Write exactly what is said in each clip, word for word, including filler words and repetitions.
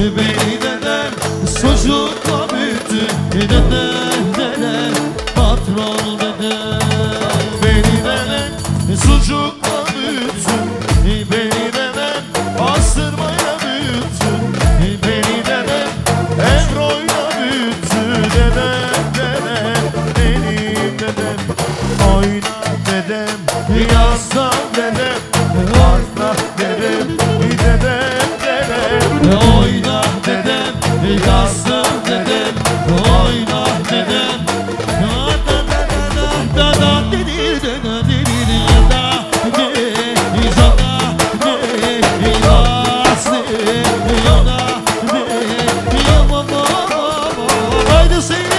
Beni dedem sucukla büyüttü. Dedem dedem patron dedem. Beni dedem sucukla büyüttü. Beni dedem pastırmayla büyüttü. Beni dedem Ebro'yla büyüttü. Dedem dedem benim dedem. Oyna dedem, yazda dedem, varda dedem, dedem dedem. Oyna dedem, yazda dedem, oyna dedem. Da da da da da dedi de da dedi da de izada de izası yoda de yamama haydi seni.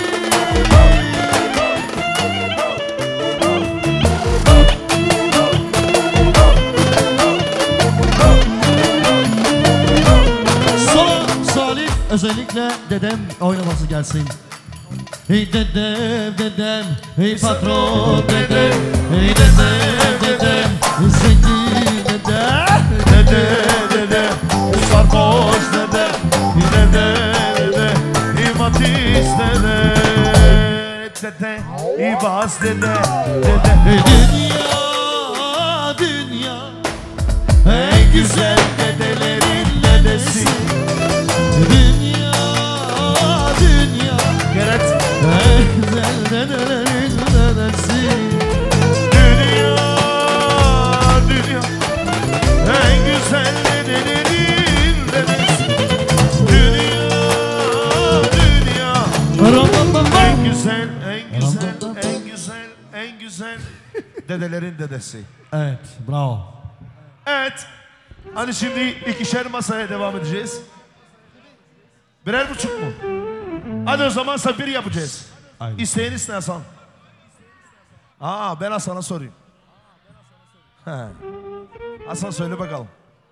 Özellikle dedem oynaması gelsin. Hey dedem dedem, hey patron dedem, hey dedem dedem, zengin dedem, dedem dedem, sarhoş dedem, dedem dedem, imatis dedem, dedem, ibas dedem, dedem. Dünya, dünya, en güzel dedelerin dedesi. Dünya, dünya, evet. En güzel dedelerin dedesi. Dünya, dünya, en güzel dedelerin dedesi. Dünya, dünya, en güzel, en güzel, en güzel, en güzel dedelerin dedesi. Evet, bravo. Evet, hani şimdi ikişer masaya devam edeceğiz. Birer buçuk mu? Hadi o zaman bir yapacağız. Aynen. İsteğiniz ne Hasan? Aa, ben Hasan'a sorayım. He. Hasan söyle bakalım.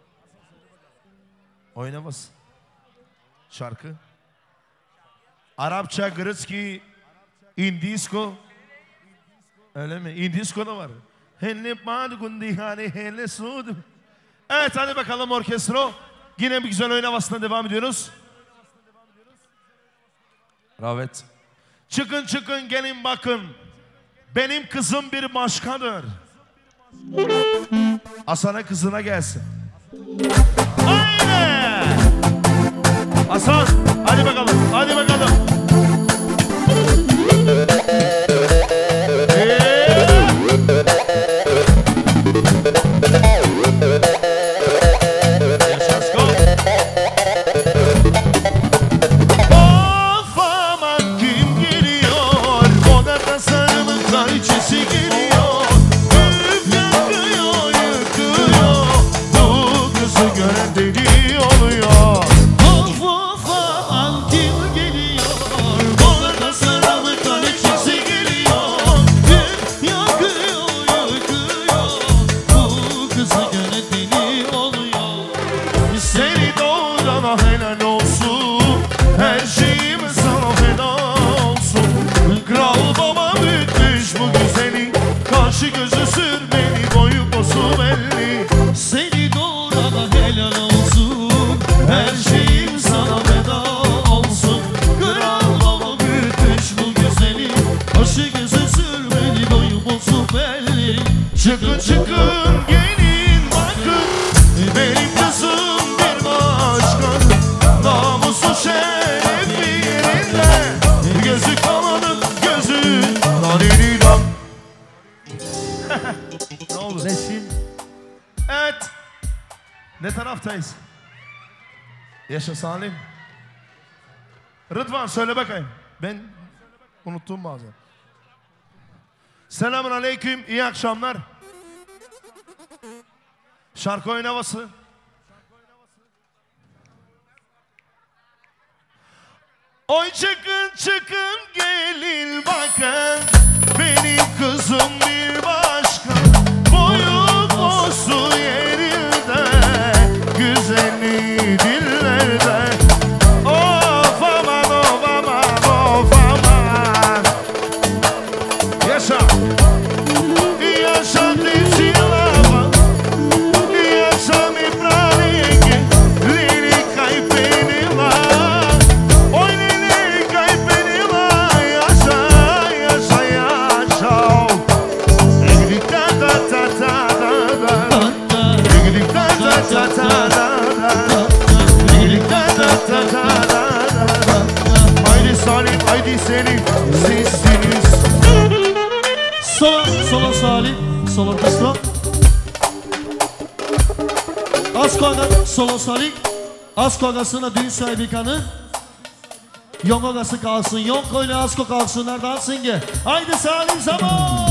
Oynamaz. Şarkı. Arapça, Gırıtski, Indisko. Öyle mi? Indisko da var. Hele padugundi hani hele sudu. Evet, hadi bakalım orkestro. Yine bir güzel oyun havasına devam ediyoruz. Evet. Çıkın çıkın gelin bakın. Benim kızım bir başkadır. Hasan'a kızına gelsin. Aynen. Hasan hadi bakalım. Hadi bakalım. Çıkın çıkın gelin bakın. Benim kızım bir başkan. Namusu şerefi yerinde. Gözü kanadı gözü. Nanididam. Ne oldu? Resim. Evet. Ne taraftayız? Yaşa Salim. Rıdvan söyle bakayım. Ben unuttum bazen. Selamun aleyküm. İyi akşamlar. Şarkı oyun havası. Oy çıkın çıkın gelin bakın. Benim kızım bir başka. Boyu postu yerinde. Güzelliği dillerde. Of aman of aman of aman. Yaşa. Yaşa dizilava. Yaşa mi pravi. Lirika i peni. Haydi Salim, haydi Selim, sizsiniz. Sola, sola Salim, sola orkestra. Asko Aga, sola Salim. Asko Agası'na düğün sahibi kanı. Yok Agası kalsın, yok öyle Asko kalsın. Nereden singe? Haydi Salim zaman.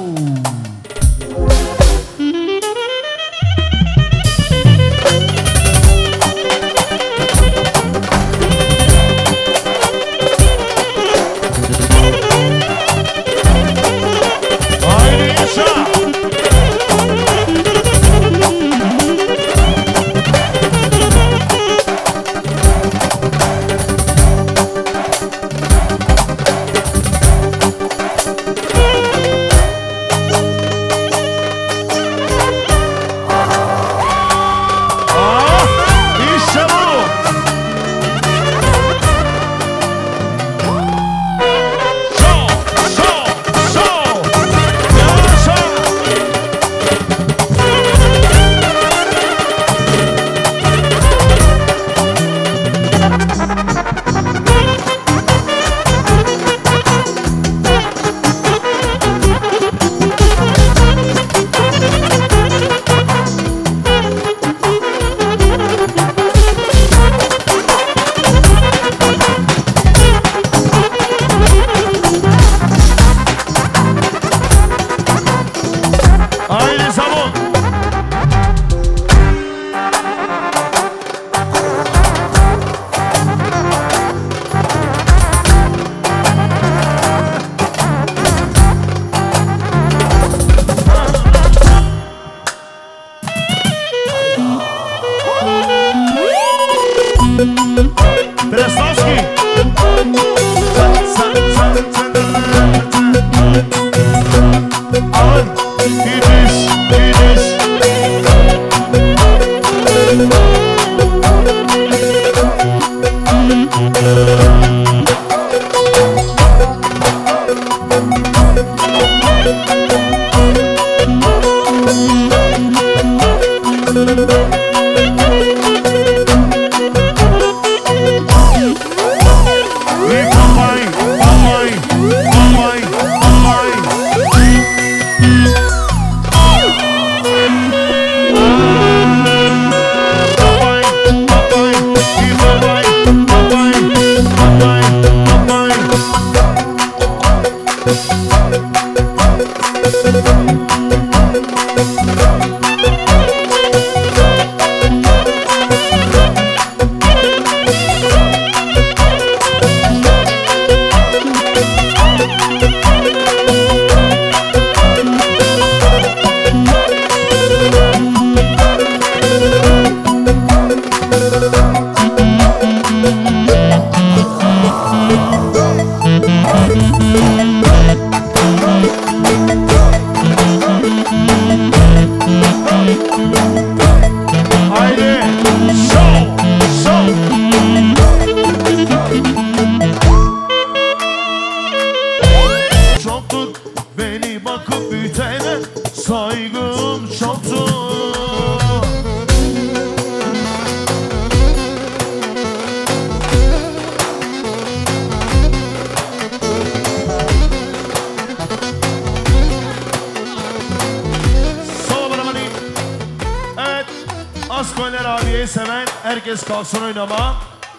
Kalsın oynama.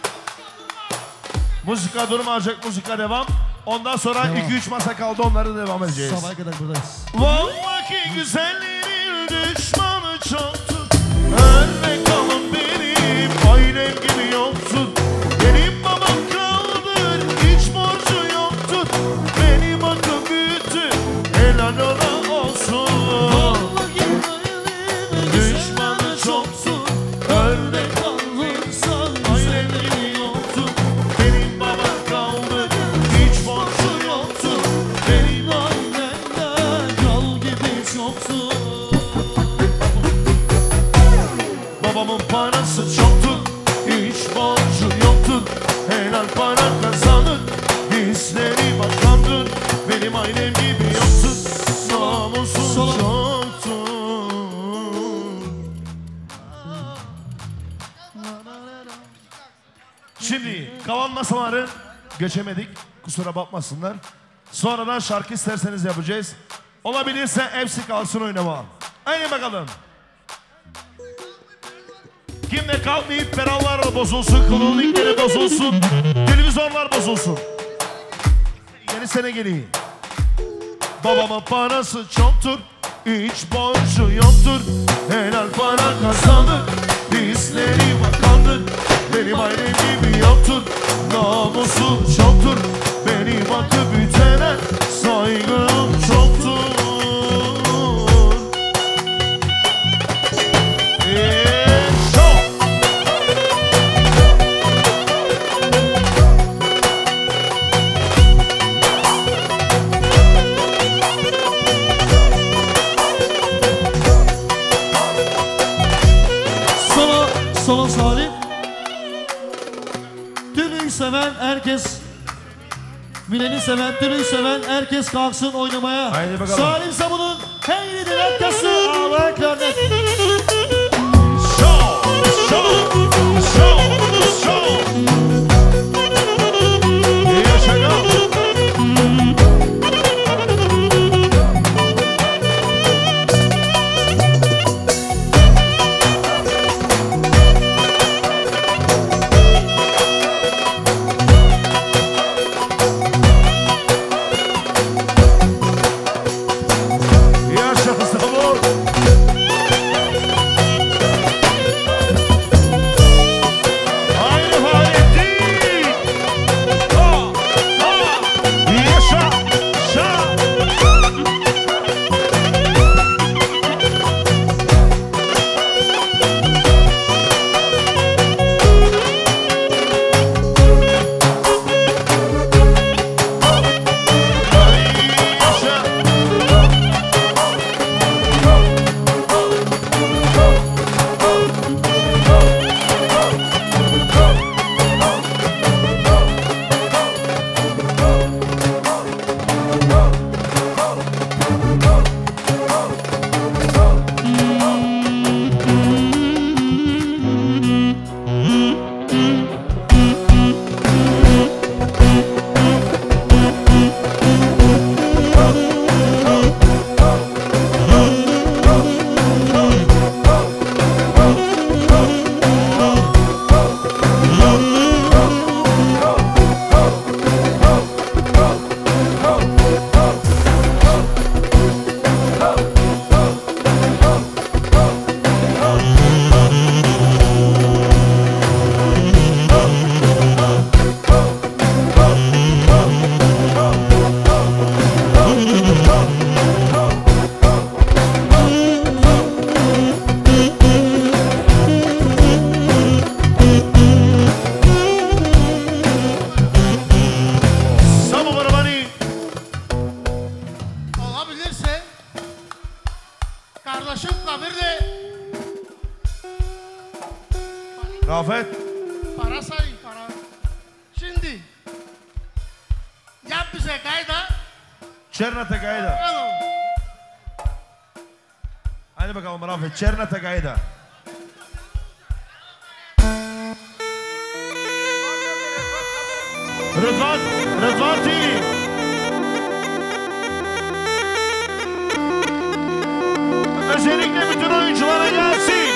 Müzika durmayacak, müzika devam. Ondan sonra iki üç masa kaldı, onları devam edeceğiz. Sabaha kadar buradayız. Vallahi güzellerin düşmanı çoktu. Örnek alın benim, ailem gibi yoksun. Benim babam kaldır, hiç borcu yoktu. Benim akıl büyüttü, helal ola olsun. Vallahi düşmanı çoktu. Örnek Şimdi kalan masaları geçemedik. Kusura bakmasınlar. Sonradan şarkı isterseniz yapacağız. Olabilirse hepsi kalsın oynama. Haydi bakalım. Kimde kalmayıp pedallar bozulsun, kronikleri bozulsun, televizyonlar bozulsun. Yeni sene geliyor. Babamın parası çoktur, hiç borcu yoktur. Helal para kazanır, dizleri bakandır. Benim ailem gibi yoktur, namusu çoktur. Benim akı bütene saygım çoktur. Solo Salim. Tülü'yü seven herkes, Milen'i seven, Tülü'yü seven herkes kalksın oynamaya. Haydi bakalım. Salim Sabun'un Heyli Dilekası Ağlar Klarnet. Show, show, show, show. Yaşa kal. Rafet. Para sayın para. Şimdi yap bize kayda. Çernete kayda. Hadi bakalım Rafet. Çernete kayda. Rıdvan. Rıdvan T V. Özellikle bütün oyunculara gelsin.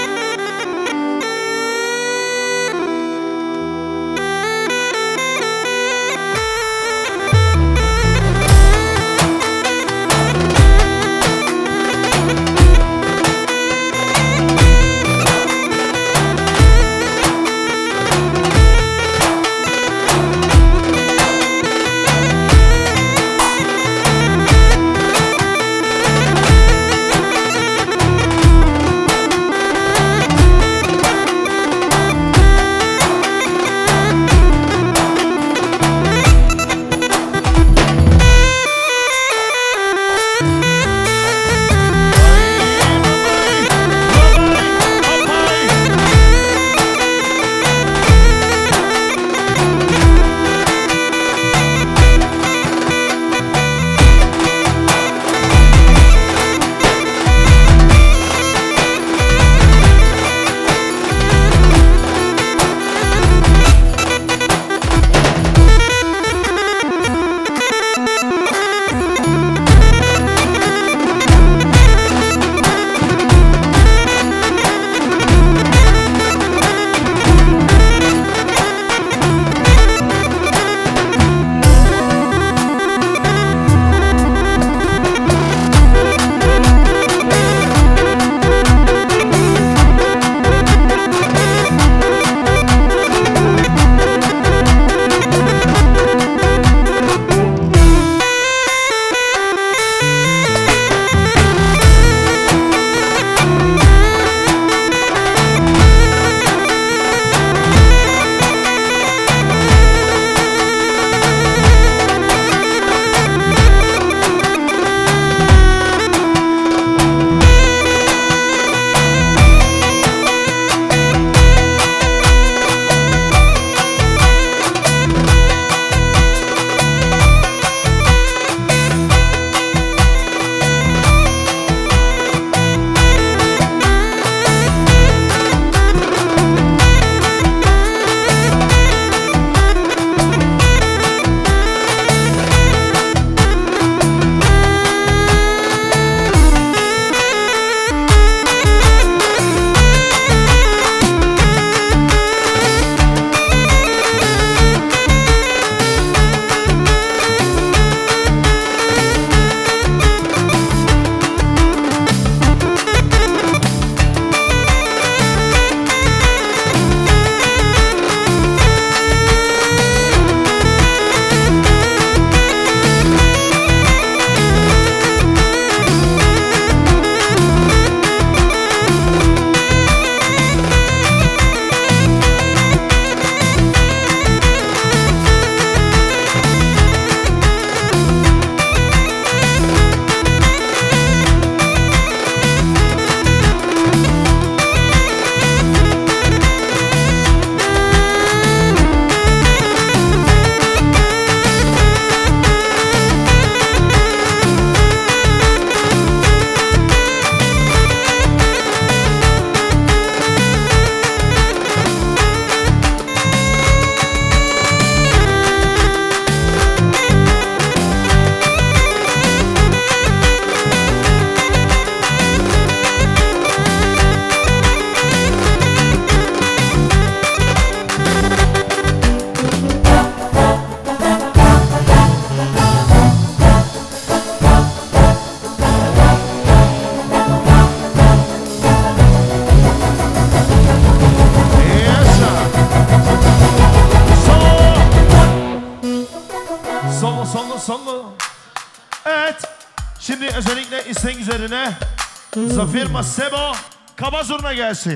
son mu? Evet. Şimdi özellikle istek üzerine Zafir Masebo kaba zurna gelsin.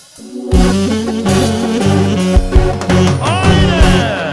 Aynen.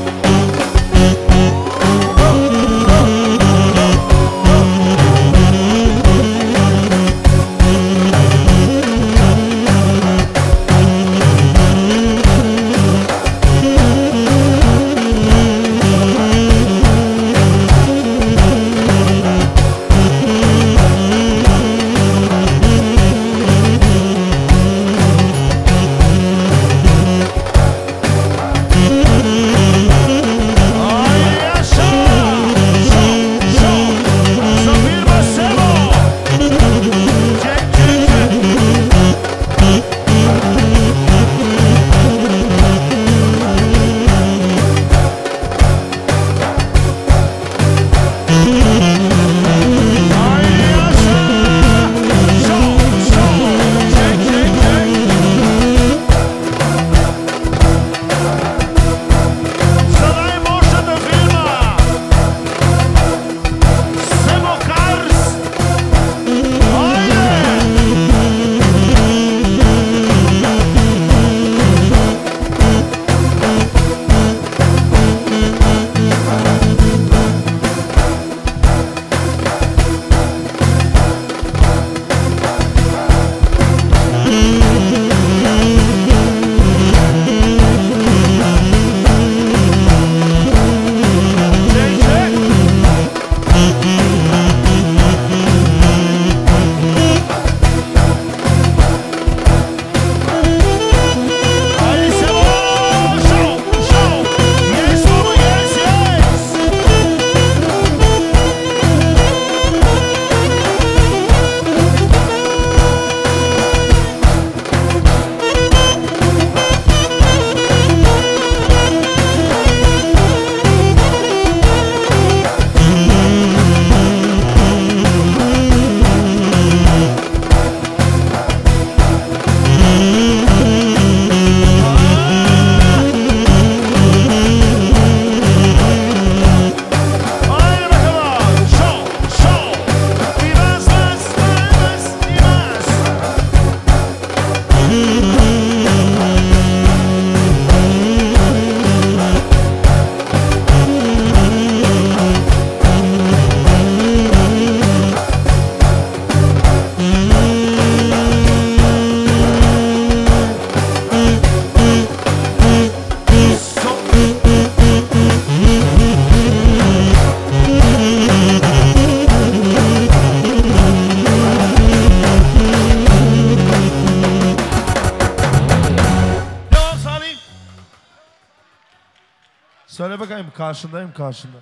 Söyle bakayım, karşındayım, karşında.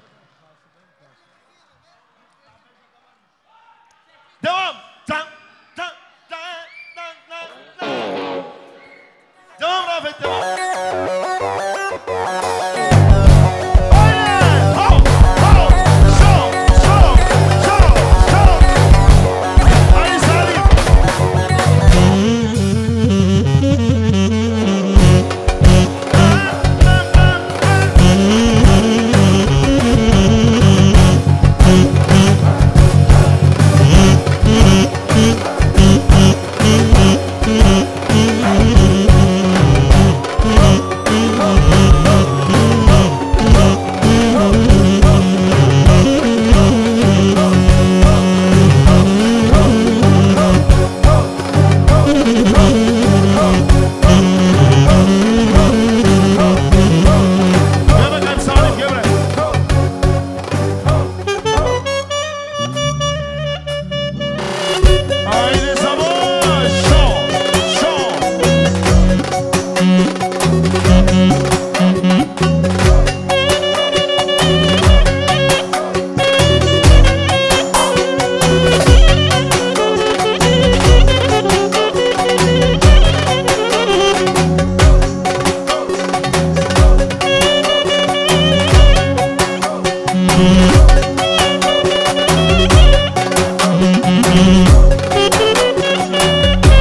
Devam. Tan, tan, tan, tan, tan, tan. Devam Rafet, devam. Aynen. Ho, ho, şov, şov, şov, şov. Hadi Salim.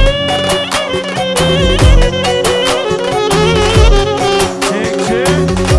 Çek çek.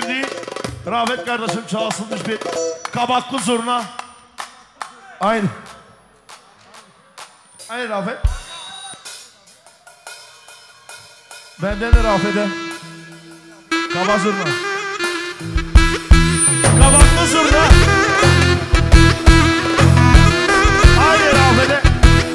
Şimdi Rafet kardeşim çalsınmış bir kabaklı zurna. Aynı. Aynı Rafet. Benden de Rafet'e. Kabak zurna. Kabaklı zurna. Aynı Rafet'e.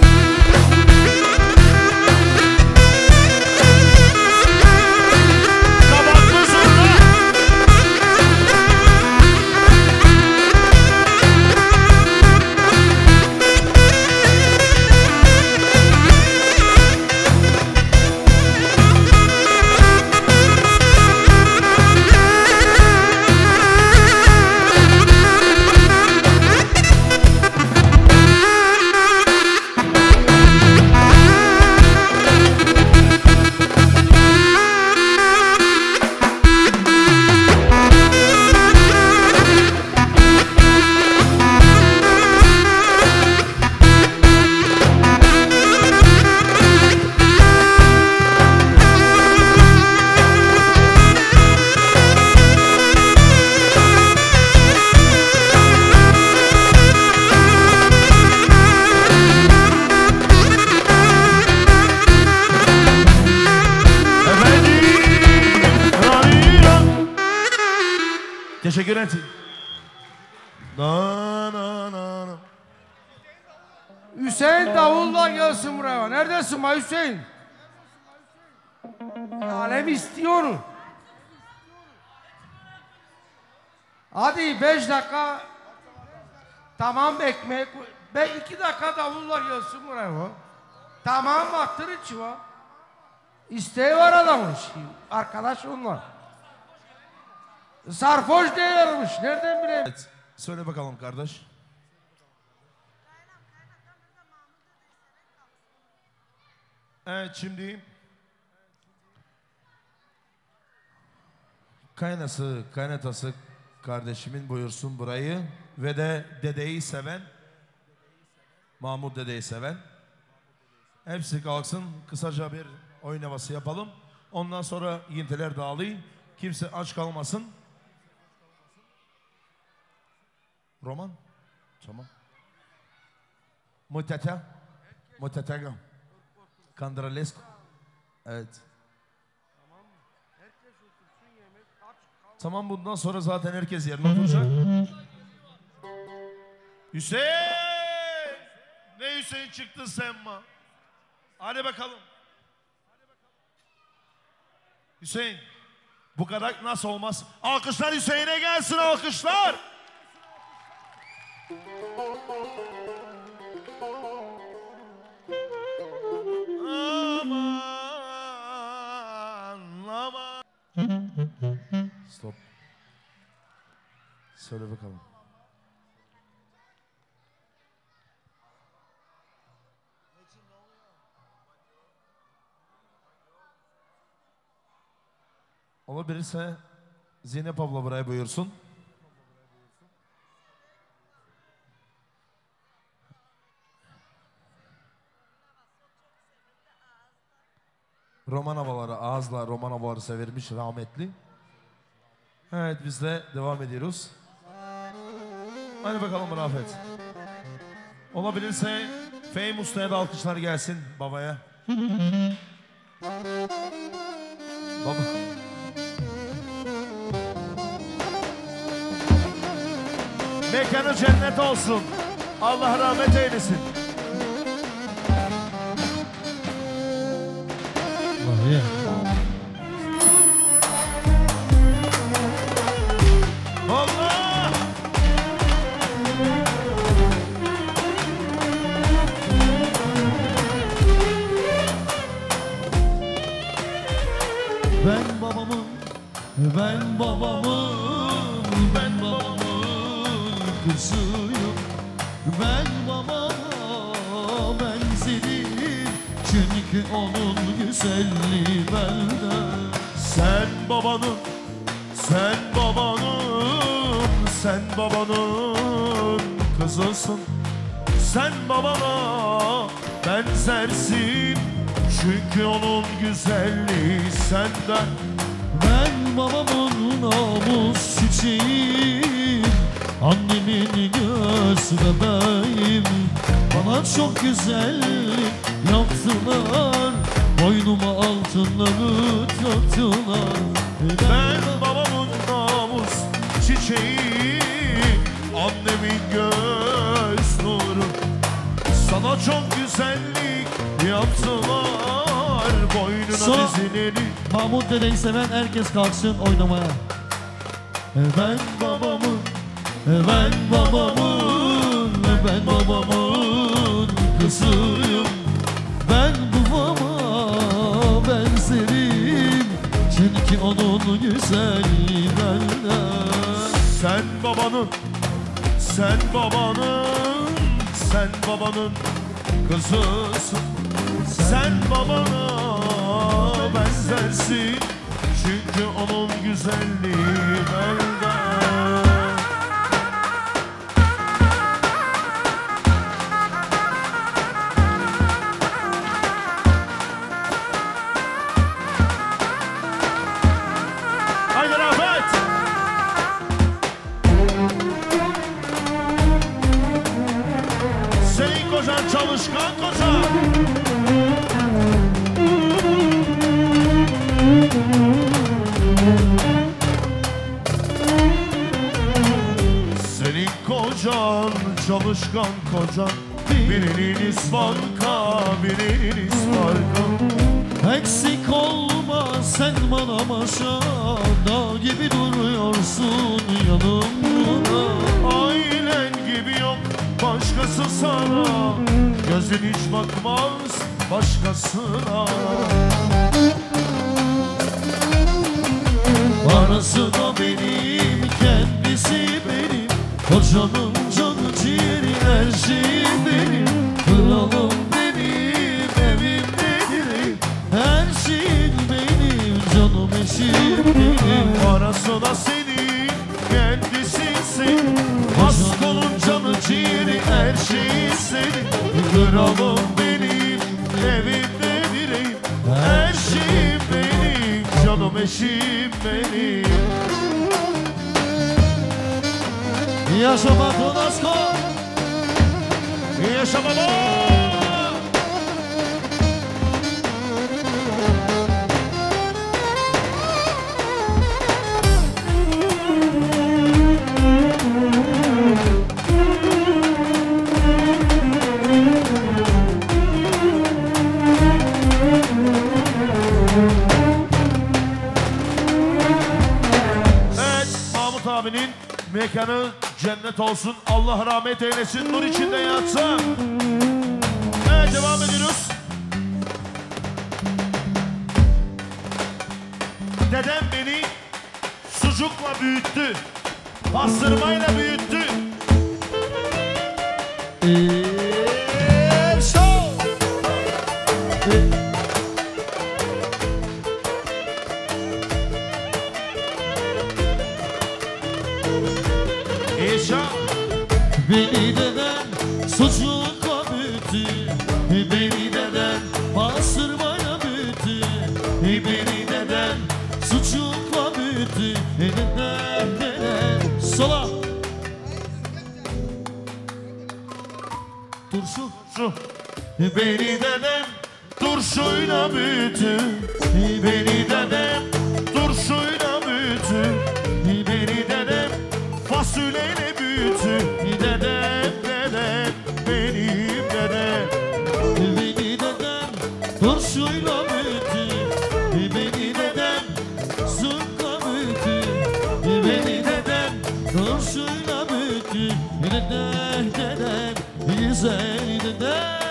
Teşekkür ederim. Na, na, na, na. Hüseyin davulla gelsin buraya. Neredesin ma Hüseyin? Alem istiyor onu. Hadi beş dakika. Tamam ekmek. Be iki dakika davulla gelsin buraya. Tamam baktır içi var. İsteği var adamın. Arkadaş onlar. Sarhoş değilmiş. Nereden bileyim? Evet, söyle bakalım kardeş. Evet şimdi kaynası, kaynatası kardeşimin buyursun burayı ve de dedeyi seven, Mahmut dedeyi seven. Hepsi kalksın, kısaca bir oyun havası yapalım. Ondan sonra yintiler dağılayım. Kimse aç kalmasın. Roman? Tamam. Mutete? Mutetega. Kandralesco. Evet. Tamam, bundan sonra zaten herkes yerine oturacak. Hüseyin! Ne Hüseyin çıktın sen ma? Hadi bakalım. Hüseyin, bu kadar nasıl olmaz? Alkışlar Hüseyin'e gelsin, alkışlar! Aman, aman. Stop. Söyle bakalım. Olabilirse Zeynep abla buraya buyursun. Roman havaları, ağızla roman havaları severmiş rahmetli. Evet, biz de devam ediyoruz. Hadi bakalım Rafet. Olabilirse Fehim Usta'ya da alkışlar gelsin babaya. Baba. Mekanı cennet olsun. Allah rahmet eylesin. Yeah. Allah! Ben babamın, ben babamın, ben babamın kızıyım. Ben babama benzedim, çünkü onun güzelliği bende. Sen babanın, sen babanın, sen babanın kızısın. Sen babana benzersin, çünkü onun güzelliği senden. Ben babamın namus çiçeğim, annemin göz bebeğim. Bana çok güzellik yaptılar, boynuma altınları taktılar. Ben babamın namus çiçeği, annemin göz nuru. Sana çok güzellik yaptılar, boynuna So dizileri. Mahmut dedeyi seven herkes kalksın oynamaya. Ben babamın, ben babamın, ben babamın kızıyım. Ben babama benzerim, çünkü onun güzelliği bende. Sen babanın, sen babanın, sen babanın kızısın. Sen babana benzersin, çünkü onun güzelliği bende. Haydi Rafet! Senin kocan çalışkan koca. Senin kocan çalışkan kocan. Birinin ispanka, birinin ispanka. Eksik olma sen bana maşa, dağ gibi duruyorsun yanımda. Ailen gibi yok başkası sana, gözün hiç bakmaz başkasına. Parası da benim, kendisi benim, kocamın canı ciğeri her şeyi benim. Kralım benim, evimdedir, her şeyin benim, canım eşim benim. Parası da senin, kendisi senin, Asko'nun canı ciğeri her şeyi senin. Kralım benim, evimde bireyim, her şeyim benim, canım eşim benim. Yaşa patron Asko! Yaşa baba! Abinin mekanı cennet olsun. Allah rahmet eylesin. Nur içinde yatsın. Evet, devam ediyoruz. Dedem beni sucukla büyüttü. Pastırmayla büyüttü. Eee show! Beni deden sucukla büyüttü, beni deden pastırmayla büyüttü, beni deden sucukla büyüttü, deden deden. Sola. Turşu. Şu. Beni dedem turşuyla büyüttü. Beni dedem turşuyla büyüttü. Beni dedem fasulyeyle büyüttü. Dedem dedem benim dedem. Beni dedem turşuyla büyüttü, beni dedem zırhla büyüttü, beni dedem turşuyla büyüttü, dedem dedem güzel dedem.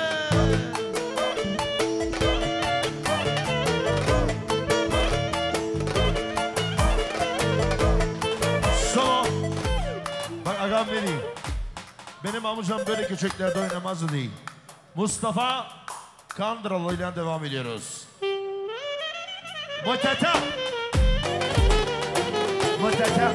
So, bak agam vereyim. Benim amcam böyle köçeklerde oynamazdı değil. Mustafa Kandıralı ile devam ediyoruz. Mutata. Mutata.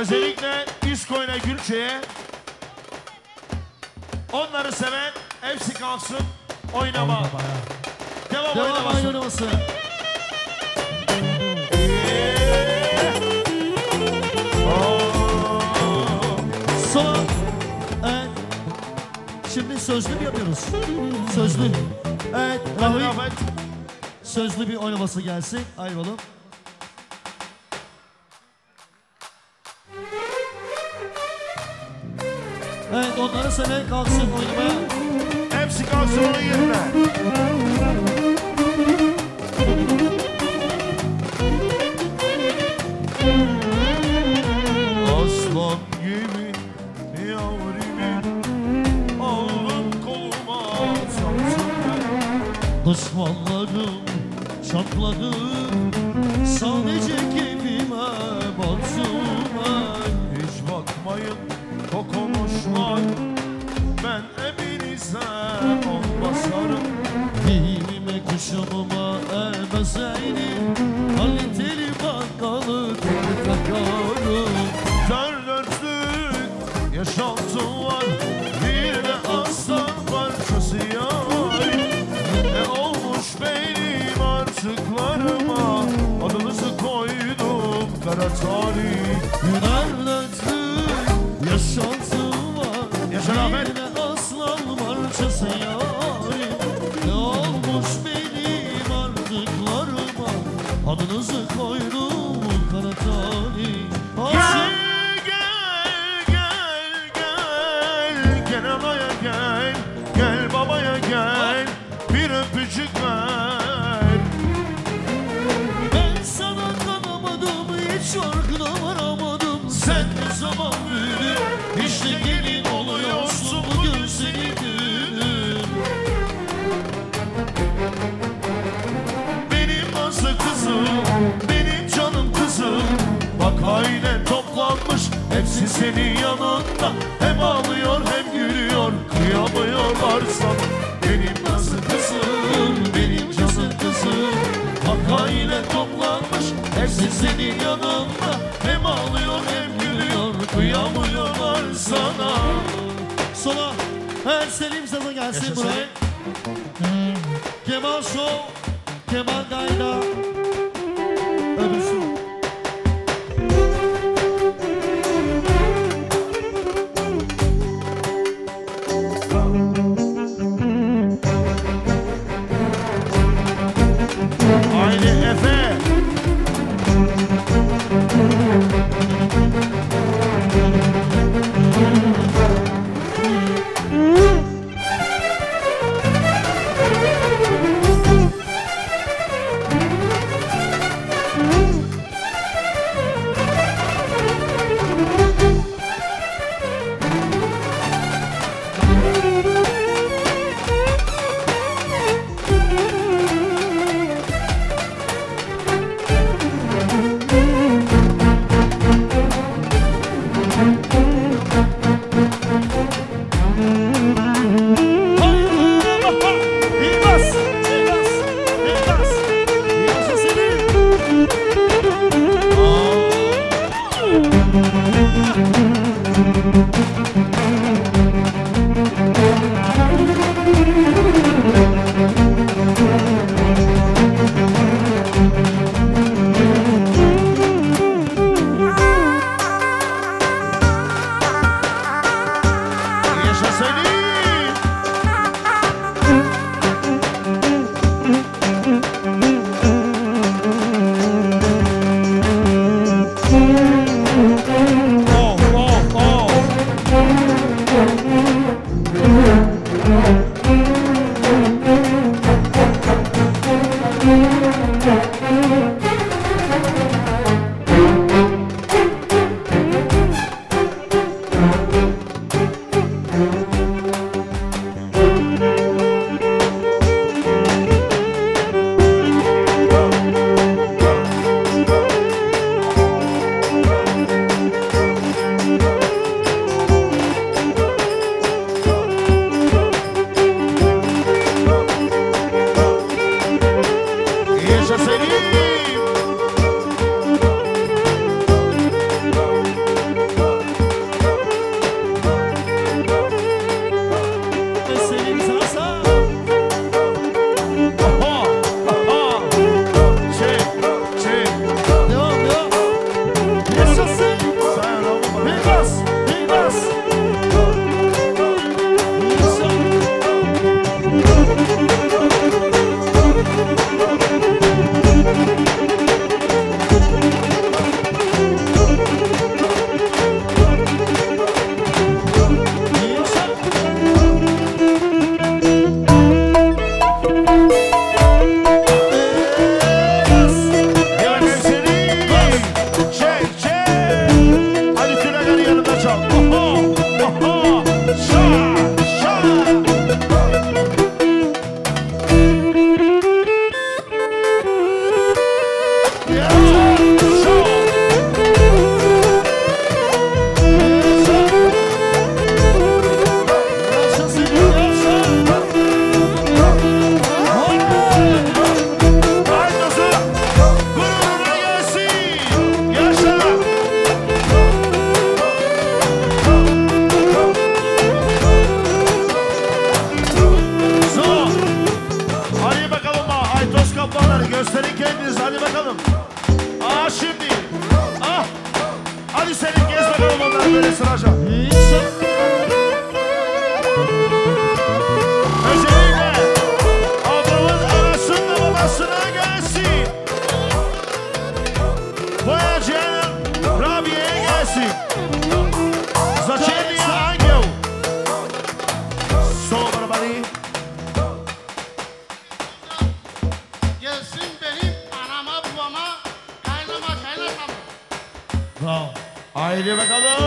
Özellikle İsko ile Gülçe'ye. Onları seven hepsi kalksın oynama. Devam, Devam oynaması. oynaması. Son. Evet. Şimdi sözlü mü yapıyoruz? Sözlü. Evet. Rahim. Rafet. Sözlü bir oynaması gelsin. Ayvalım. Evet, onları seven kalksın oynamaya. Hepsi kalsın onun yerine. Aslan gibi yavrimin aldım koluma çarptım ben. Düşmanlarım çatladı, sadece keyfime baktım ben. Hiç bakmayın kokonuşlar, ben hepinize on basarım. Giyimime kuşamıma elbiseydim, kaliteli bakkalı deli takarım. Dört dörtlük yaşantım var, bir de aslan parçası yar. Ne olmuş benim artıklarıma, adınızı koydum kara tarih. Dört dörtlük yaşantım var, Yaşa Rahmet. bir de aslan parçası yarim. Ne olmuş benim artıklarıma, adınızı koydum kara talih. Gel, gel, gel, gel, gel anaya gel, gel babaya gel, bir öpücük ver. Ben sana kanamadım, hiç farkına varamadım. Sen ne zaman büyüdün, işte gelin oluyorsun, bugün senin günün. Benim nasıl kızım, benim canım kızım. Bak aile toplanmış, hepsi senin yanında. Hem ağlıyor hem gülüyor, kıyamıyorlar sana. Benim nasıl kızım, benim canım kızım. Bak aile toplanmış, hepsi senin yanında. Hem ağlıyor hem gülüyor, kıyamıyorlar sana. Sola, her Selim Saz'a gelsin Yaşa buraya. Kemal Show, Kemal Gayda. Öbürsün. Haydi Efe. Gelin kendiniz hadi bakalım. Aa şimdi. Ah. Hadi senin gez bakalım onları böyle sıraca. Özellikle ablamın arasında babasına gelsin. Boyacıya Rabia'ya gelsin. Zaçerli'ye Angel. Solo barbari. Gelsin benim anama babama kaynama kaynatama. Bravo. Haydi bakalım.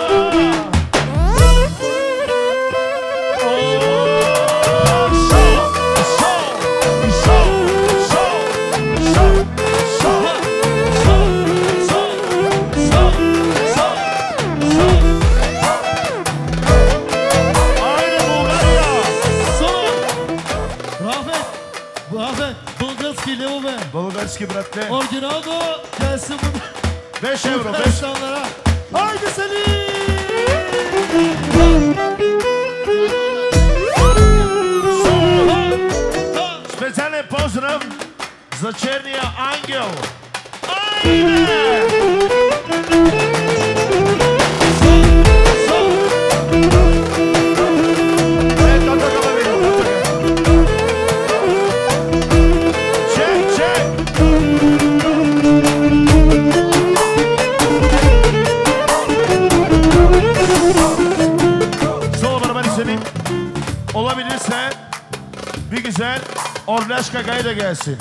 Bulgarski bratle. Orginaldo gelsin bu. beş euro. beş. beş Haydi Selim. Specjalny pozdrav za Czernia Angel. Ajde! Olabilirse bir güzel Orlaşka Gay da gelsin.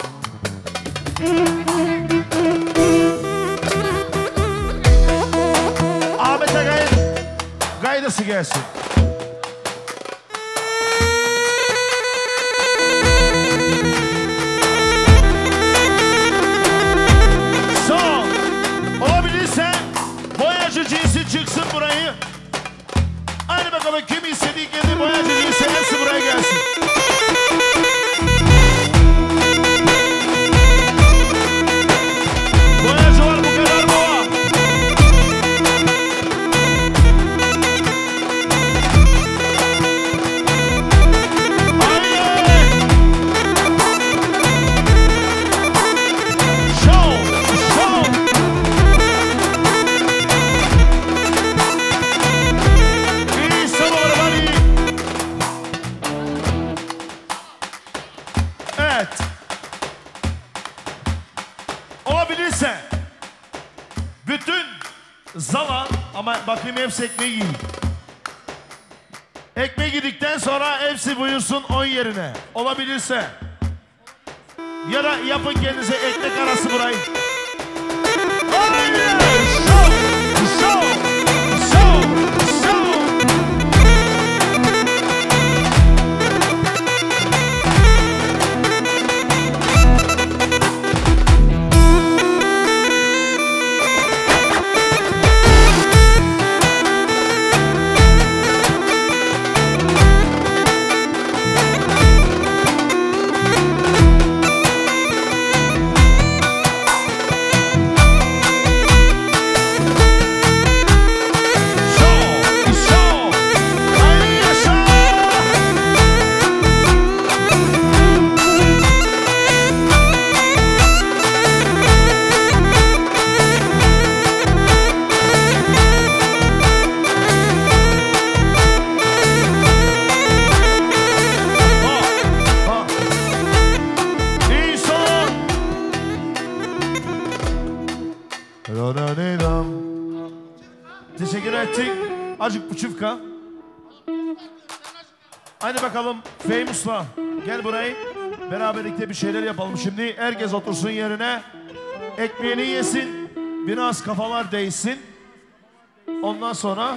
Ahmet Agay Gaydası gelsin. Son. Olabilirse boyacı cinsi çıksın burayı. Hadi bakalım kim istediği kendi boyacı cinsi hepsi buraya gelsin. Boyacı var bu kadar boğa. Haydi. Show, show. Evet. Olabilirse bütün zala ama bakayım hepsi ekmeği yiyin. Ekmeği yedikten sonra hepsi buyursun on yerine. Olabilirse. Ya da yapın kendinize ekmek arası burayı. Haydi! Show! Show! Show! Show! Teşekkür ettik. Azıcık buçufka. Hadi bakalım Famous'la gel burayı. Beraberlikte bir şeyler yapalım. Şimdi herkes otursun yerine. Ekmeğini yesin. Biraz kafalar değsin. Ondan sonra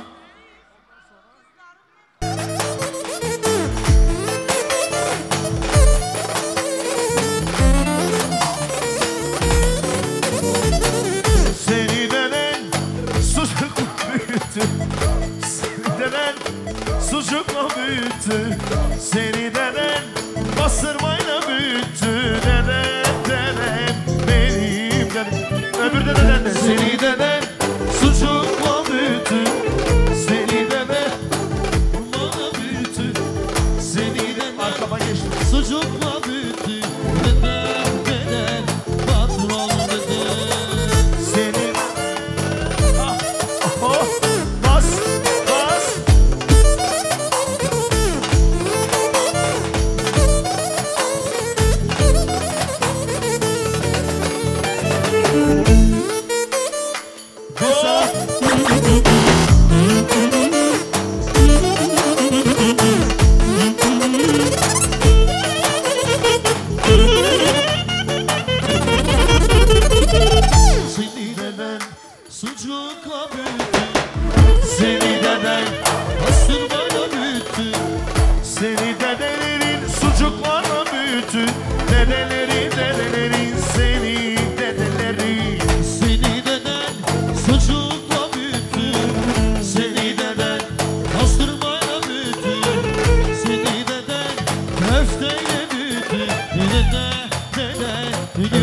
seni denen sucuk büyüttü. Seni denen sucukla büyüttü. Seni denen bastırmayla büyüttü. Denen denen benim denen. Öbür denen de seni denen sucukla büyüttü.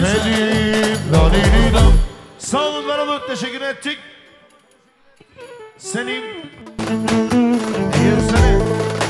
Elim, lalilim. Sağ olun Baralı, teşekkür ettik. Senin yürüsene.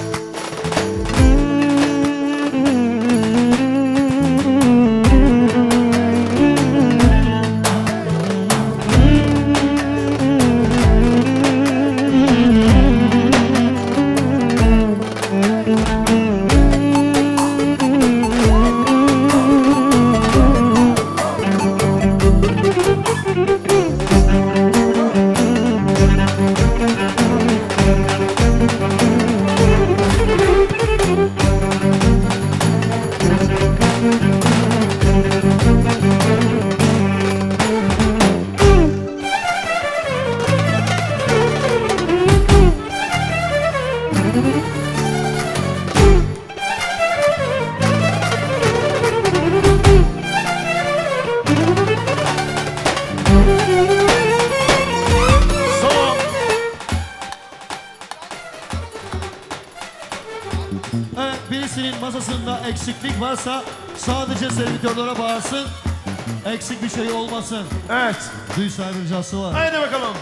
Eksiklik varsa sadece servitörlere bağırsın. Eksik bir şey olmasın. Evet. Düğün sahibi ricası var. Haydi bakalım.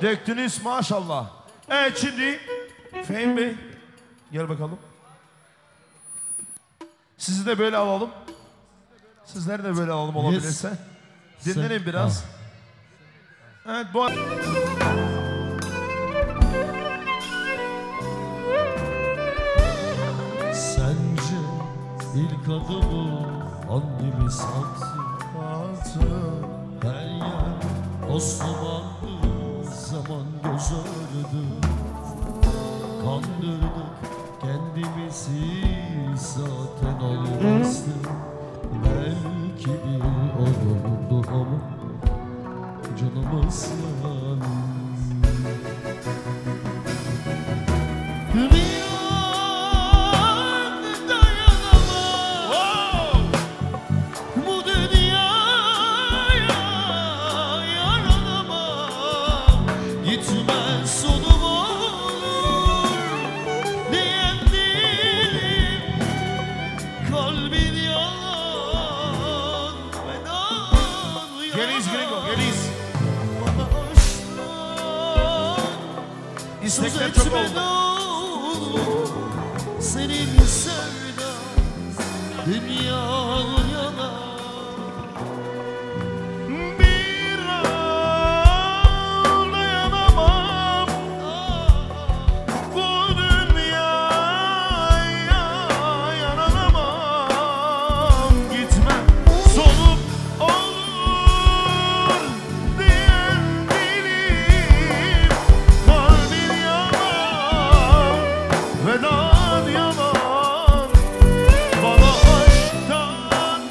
Döktünüz maşallah. Evet şimdi Fehim Bey gel bakalım. Sizi de böyle alalım. Sizleri de böyle alalım olabilirse. Yes. Dinlenin biraz. Evet bu Sence ilk adımı hangimiz attı? Her yer Osmanlı zaman göz aradı. Kandırdık kendimizi zaten olmazdı. Belki bir olurdu ama canımız yandı. İstekler çok oldu. Senin sevdan dünyanın yana. Bir an dayanamam bu dünyaya, yaranamam. Gitme solup olur diyen dilim. Kalbim yalan, vedan yalan. Bana aşktan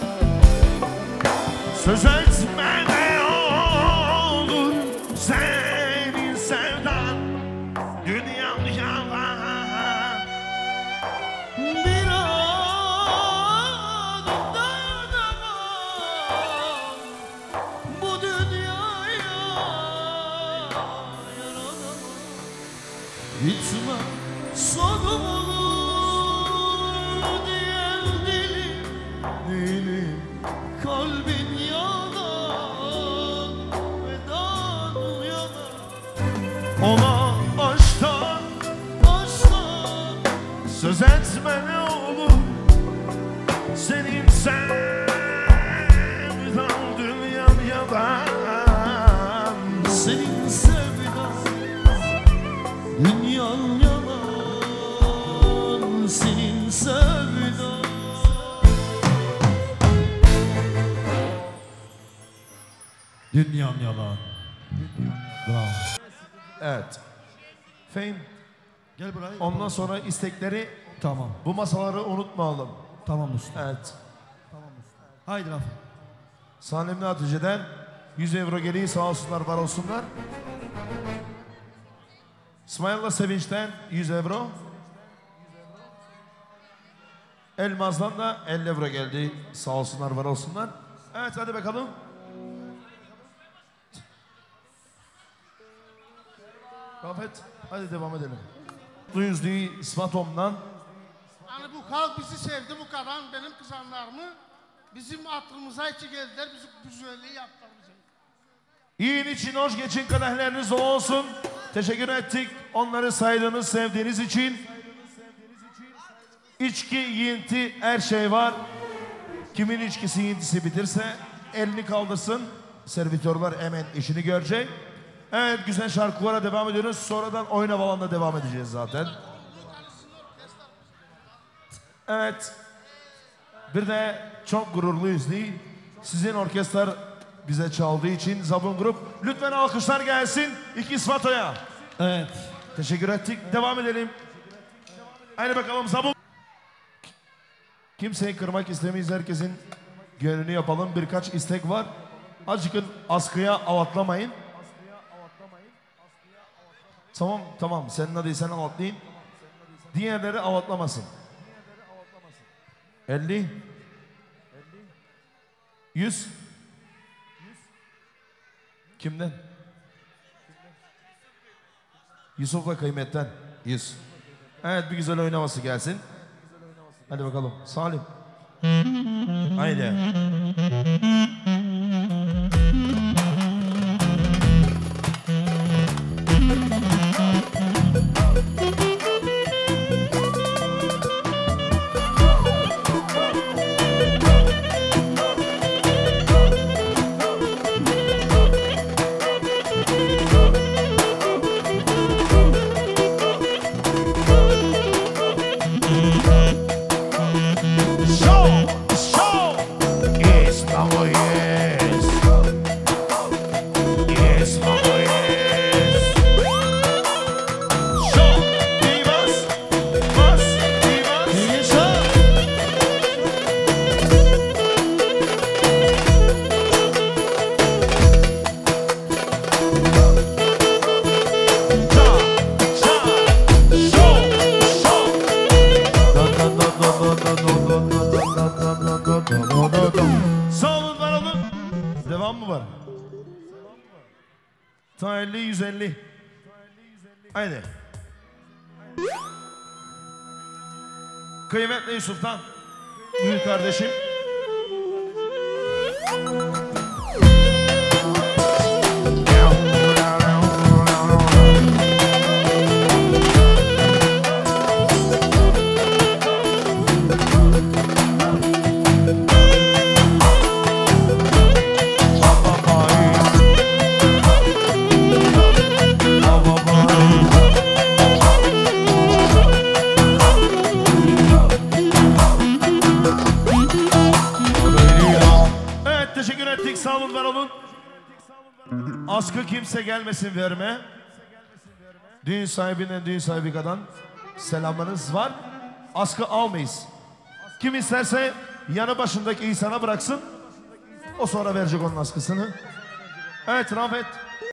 söz etme ne olur. Senin sevdan dünyam yalan. Bir an dayanamam bu dünyaya, yaranamam. Gitme sonum olur diyen dilim. Dilim Kalbin yalan, vedan yalan. ona aşktan Aşktan söz etme ne olur. Senin sevdan dünyam yalan. senin sevdan dünyan yalan, senin sevdan. Dünyam yalan. Bravo. Evet. Fehim Gel buraya. ondan sonra istekleri Tamam. bu masaları unutmayalım. Tamam usta. Evet. Haydi Rafi. Salimli Hatice'den yüz euro geliyor, sağ olsunlar, var olsunlar. İsmail'la Sevinç'ten yüz euro. Elmaz'dan da elli euro geldi, sağ olsunlar, var olsunlar. Evet hadi bakalım. Rafet hadi devam edelim. Duyuzluğu İsmatom'dan. Hani bu halk bizi sevdi bu kadar, benim kızanlarımı. Bizim aklımıza içi geldiler, bizi güzelliği yaptılar bize. Yiyin için hoş geçin, kadehleriniz olsun. Teşekkür ettik onları saydığınız, sevdiğiniz için. İçki, yiyinti, her şey var. Kimin içkisi, yiyintisi bitirse elini kaldırsın. Servitörler hemen işini görecek. Evet, güzel şarkılara devam ediyoruz. Sonradan oyun havalarına devam edeceğiz zaten. Evet. Bir de çok gururluyuz değil. Sizin orkestrar bize çaldığı için Zabun Grup. Lütfen alkışlar gelsin İki İsfato'ya. Evet. Teşekkür ettik. Devam edelim. Haydi bakalım Zabun. Kimseyi kırmak istemeyiz. Herkesin gönlünü yapalım. Birkaç istek var. Azıcık askıya avatlamayın. Tamam tamam. Senin adıyı sen avatlayın. Diğerleri avatlamasın. elli. yüz. Kimden? Yusuf'la Kıymet'ten. yüz. Evet, bir güzel oynaması gelsin. Hadi bakalım. Salim. Haydi. Ta elli yüz elli. Haydi. Kıymetli Yusuf'tan. Buyur kardeşim. Sağ olun, var olun. Askı kimse gelmesin verme. Düğün sahibinden düğün sahibi kadar selamlarınız var. Askı almayız. Kim isterse yanı başındaki insana bıraksın. O sonra verecek onun askısını. Evet Rafet.